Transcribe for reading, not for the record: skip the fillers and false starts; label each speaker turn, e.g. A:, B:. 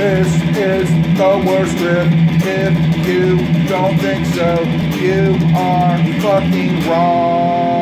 A: This is the worst riff. If you don't think so, you are fucking wrong.